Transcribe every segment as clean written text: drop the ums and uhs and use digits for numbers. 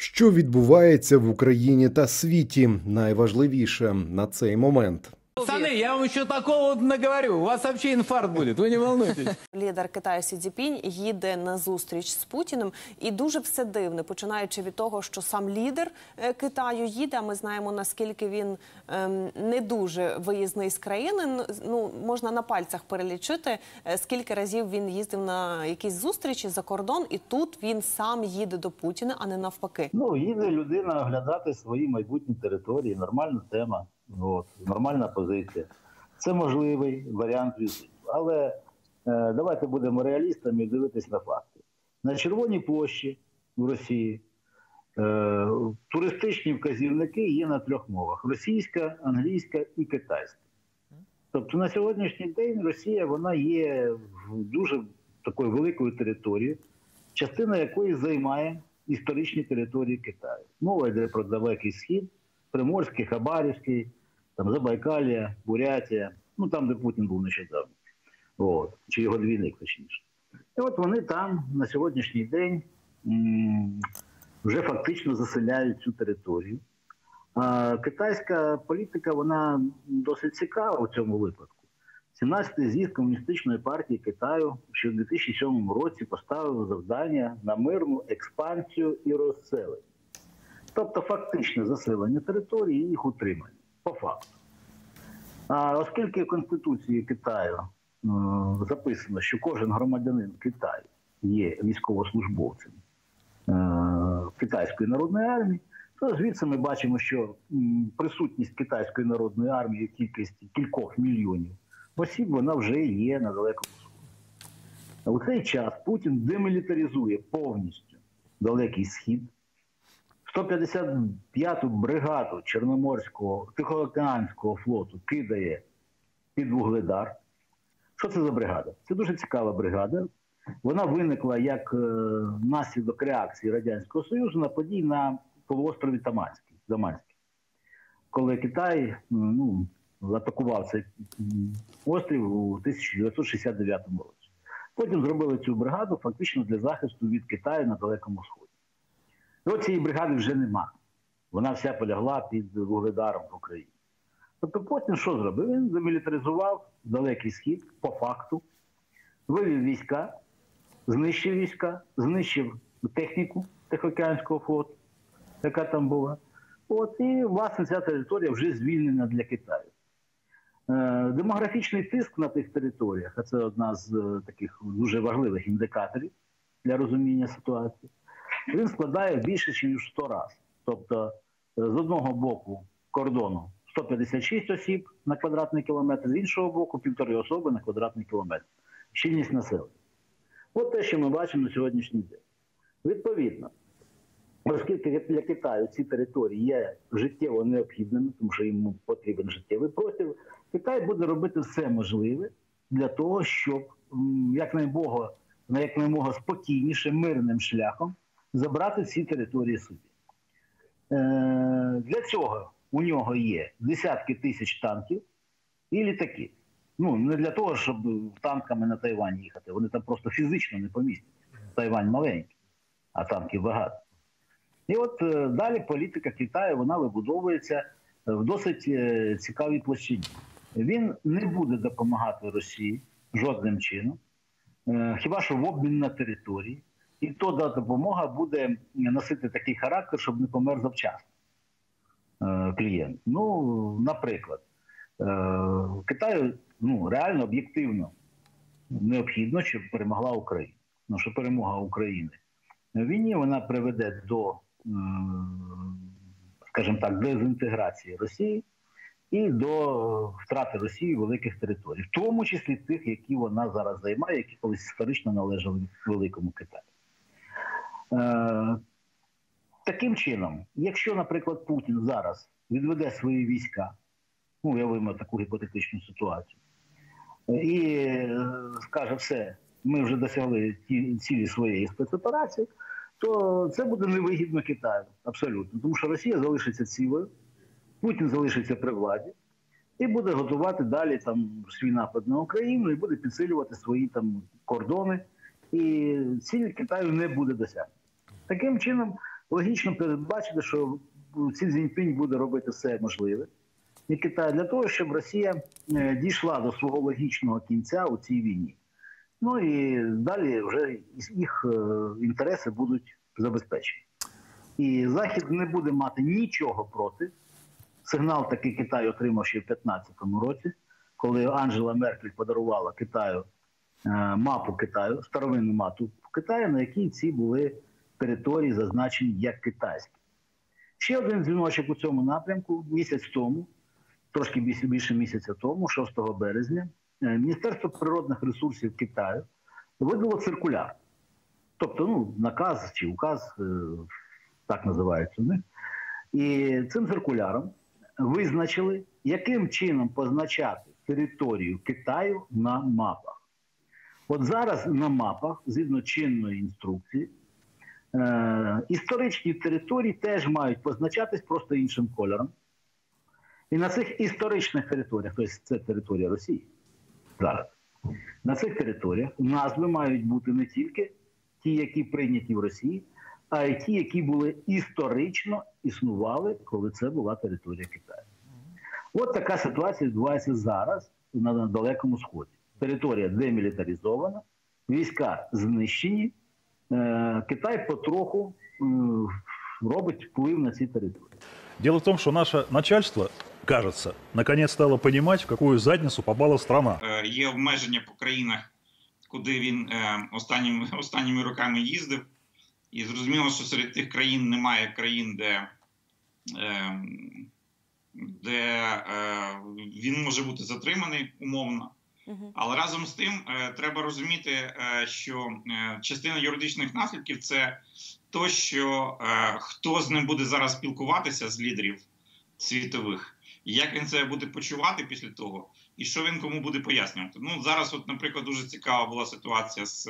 Що відбувається в Україні та світі? Найважливіше на цей момент. Пацаны, я вам еще такого вот наговорю. У вас вообще инфаркт будет, вы не волнуйтесь. Лідер Китаю Сі Цзіньпінь їде на зустріч з Путіним. І дуже все дивне, починаючи від того, що сам лідер Китаю їде, а ми знаємо, наскільки він не дуже виїзний з країни. Ну, можна на пальцях перелічити, скільки разів він їздив на якісь зустрічі за кордон, і тут він сам їде до Путіна, а не навпаки. Ну, їде людина оглядати свої майбутні території, нормальна тема. От, нормальна позиція. Це можливий варіант візиту. Але давайте будемо реалістами і дивитись на факти. На Червоній площі в Росії туристичні вказівники є на 3 мовах: російська, англійська і китайська. Тобто на сьогоднішній день Росія, вона є в дуже такою великою територією, частина якої займає історичні території Китаю. Мова йде про Далекий Схід, Приморський, Хабаровський, там Забайкалія, Бурятія, ну там, де Путін був нещодавно, от, чи його двійник, точніше. І от вони там на сьогоднішній день вже фактично заселяють цю територію. А китайська політика, вона досить цікава у цьому випадку. 17-й з'їзд Комуністичної партії Китаю ще в 2007 році поставив завдання на мирну експансію і розселення. Тобто фактичне заселення території і їх утримання, по факту. А оскільки в Конституції Китаю записано, що кожен громадянин Китаю є військовослужбовцем Китайської народної армії, то звідси ми бачимо, що присутність Китайської народної армії в кількості кількох мільйонів осіб, вона вже є на Далекому Сході. У цей час Путін демілітаризує повністю Далекий Схід, 155-ту бригаду Чорноморського, Тихоокеанського флоту кидає під Вугледар. Що це за бригада? Це дуже цікава бригада. Вона виникла як наслідок реакції Радянського Союзу на події на полуострові Даманський. Коли Китай атакував цей острів у 1969 році. Потім зробили цю бригаду фактично для захисту від Китаю на Далекому Сході. І от цієї бригади вже нема. Вона вся полягла під Вугледаром в Україні. Тобто Путін що зробив? Він демілітаризував Далекий Схід по факту, вивів війська, знищив техніку Тихоокеанського флоту, яка там була. От, і, власне, ця територія вже звільнена для Китаю. Демографічний тиск на тих територіях, а це одна з таких дуже важливих індикаторів для розуміння ситуації, він складає більше, ніж 100 разів. Тобто, з одного боку кордону 156 осіб на квадратний кілометр, з іншого боку 1,5 особи на квадратний кілометр. Щільність населення. От те, що ми бачимо на сьогоднішній день. Відповідно, оскільки для Китаю ці території є життєво необхідними, тому що йому потрібен життєвий простір, Китай буде робити все можливе для того, щоб якнаймога спокійніше, мирним шляхом забрати ці території собі. Для цього у нього є десятки тисяч танків і літаків. Ну, не для того, щоб танками на Тайвань їхати. Вони там просто фізично не помістять. Тайвань маленький, а танків багато. І от далі політика Китаю, вона вибудовується в досить цікавій площині. Він не буде допомагати Росії жодним чином, хіба що в обмін на території. І то допомога буде носити такий характер, щоб не помер завчасно клієнт. Ну, наприклад, Китаю реально об'єктивно необхідно, щоб перемогла Україна. Ну, що перемога України в війні, вона приведе до, скажімо так, дезінтеграції Росії і до втрати Росії великих територій, в тому числі тих, які вона зараз займає, які колись історично належали Великому Китаю. Таким чином, якщо, наприклад, Путін зараз відведе свої війська, уявимо таку гіпотетичну ситуацію, і скаже, все, ми вже досягли цілі своєї спецоперації, то це буде невигідно Китаю, абсолютно. Тому що Росія залишиться цілою, Путін залишиться при владі і буде готувати далі свій напад на Україну і буде підсилювати свої кордони, і ціль Китаю не буде досягнута. Таким чином, логічно передбачити, що Сі Цзіньпінь буде робити все можливе і Китай для того, щоб Росія дійшла до свого логічного кінця у цій війні. Ну і далі вже їх інтереси будуть забезпечені. І Захід не буде мати нічого проти. Сигнал такий Китай отримав ще в 2015 році, коли Анджела Меркель подарувала Китаю мапу Китаю, старовинну мапу Китаю, на якій ці були території зазначені як китайські. Ще один дзвіночок у цьому напрямку місяць тому, трошки більше місяця тому, 6 березня, Міністерство природних ресурсів Китаю видало циркуляр. Тобто, наказ чи указ, так називається у них. І цим циркуляром визначили, яким чином позначати територію Китаю на мапах. От зараз на мапах, згідно чинної інструкції, історичні території теж мають позначатись просто іншим кольором. І на цих історичних територіях, тобто це територія Росії, зараз, на цих територіях назви мають бути не тільки ті, які прийняті в Росії, а й ті, які були історично існували, коли це була територія Китаю. От така ситуація відбувається зараз на Далекому Сході. Територія демілітаризована, війська знищені, Китай потроху робить вплив на ці території. Дело в том, что наше начальство, кажется, наконец стало понимать, в какую задницу попала страна. Є обмеження по країнах, куди він останніми роками їздив. І зрозуміло, що серед тих країн немає країн, де він може бути затриманий умовно. Але разом з тим треба розуміти, що частина юридичних наслідків – це то, що хто з ним буде зараз спілкуватися з лідерів світових, як він себе буде почувати після того, і що він кому буде пояснювати. Ну, зараз, от, наприклад, дуже цікава була ситуація з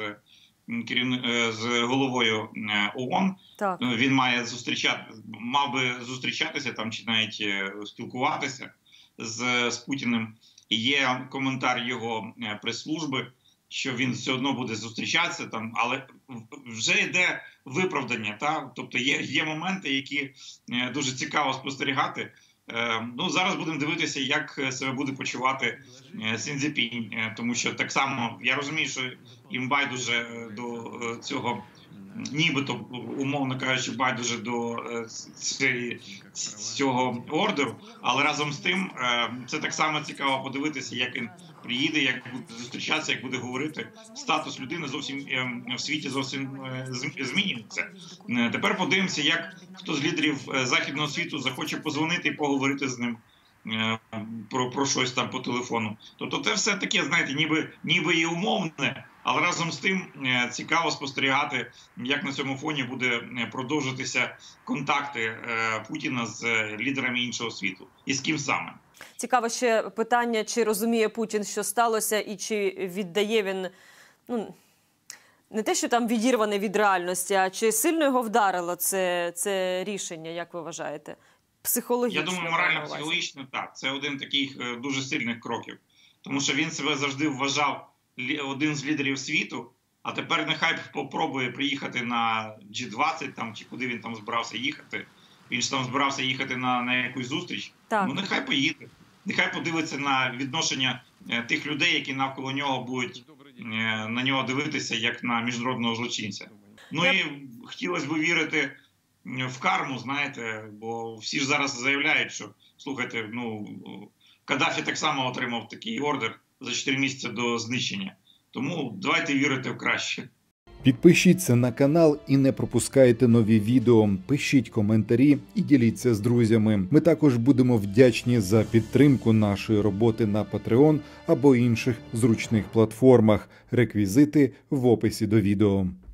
головою ООН. Так. Він мав би зустрічатися там, чи навіть спілкуватися з Путіним. І є коментар його прес-служби, що він все одно буде зустрічатися там, але вже йде виправдання. Та? Тобто є моменти, які дуже цікаво спостерігати. Ну, зараз будемо дивитися, як себе буде почувати Сі Цзіньпінь, тому що так само, я розумію, що їм байдуже до цього, нібито, умовно кажучи, байдуже до цього ордеру, але разом з тим це так само цікаво подивитися, як він приїде, як буде зустрічатися, як буде говорити. Статус людини зовсім в світі зовсім змінюється. Тепер подивимося, як хто з лідерів західного світу захоче позвонити і поговорити з ним про щось там по телефону. Тобто це все таке, знаєте, ніби і умовне, але разом з тим цікаво спостерігати, як на цьому фоні буде продовжуватися контакти Путіна з лідерами іншого світу. І з ким саме. Цікаво ще питання, чи розуміє Путін, що сталося, і чи віддає він, не те, що там відірваний від реальності, а чи сильно його вдарило це рішення, як ви вважаєте? Психологічно. Я думаю, морально-психологічно так. Це один таких дуже сильних кроків. Тому що він себе завжди вважав один з лідерів світу, а тепер нехай попробує приїхати на G20, там, чи куди він там збирався їхати. Він ж там збирався їхати на якусь зустріч. Так. Ну нехай поїде. Нехай подивиться на відношення тих людей, які навколо нього будуть на нього дивитися, як на міжнародного злочинця. Ну і хотілося б вірити в карму, знаєте, бо всі ж зараз заявляють, що, слухайте, Каддафі так само отримав такий ордер за 4 місяці до знищення. Тому давайте вірити в краще. Підпишіться на канал і не пропускайте нові відео. Пишіть коментарі і діліться з друзями. Ми також будемо вдячні за підтримку нашої роботи на Patreon або інших зручних платформах. Реквізити в описі до відео.